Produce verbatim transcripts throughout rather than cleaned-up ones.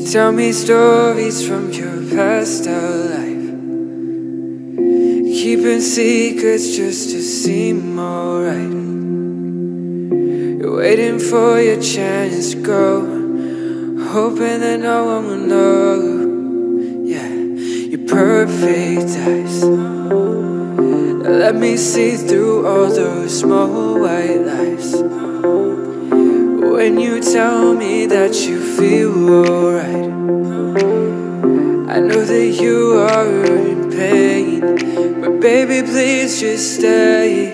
Tell me stories from your past life, keeping secrets just to seem alright. You're waiting for your chance to go, hoping that no one will know. Yeah, your perfect eyes, let me see through all those small white lies. When you tell me that you feel alright, I know that you are in pain, but baby, please just stay.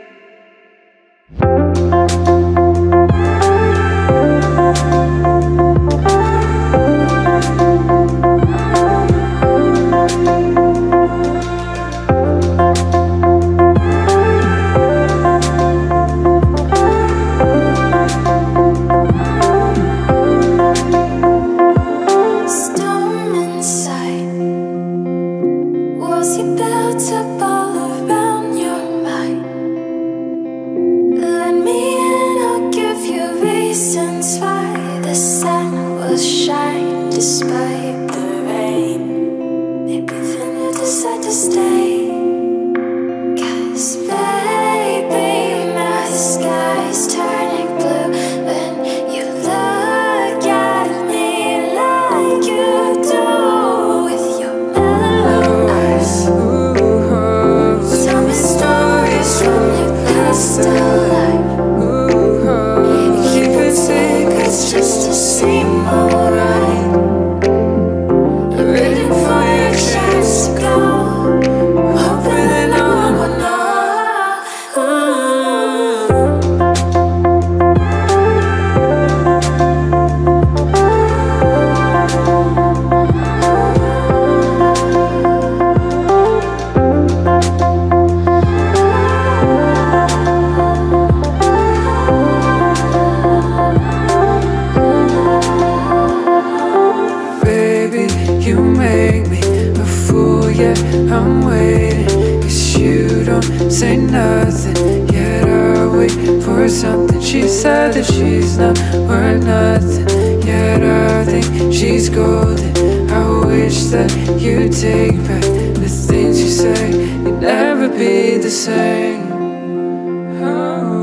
I'm waiting, cause you don't say nothing, yet I wait for something. She said that she's not worth nothing, yet I think she's golden. I wish that you'd take back the things you say, you'd never be the same. Oh.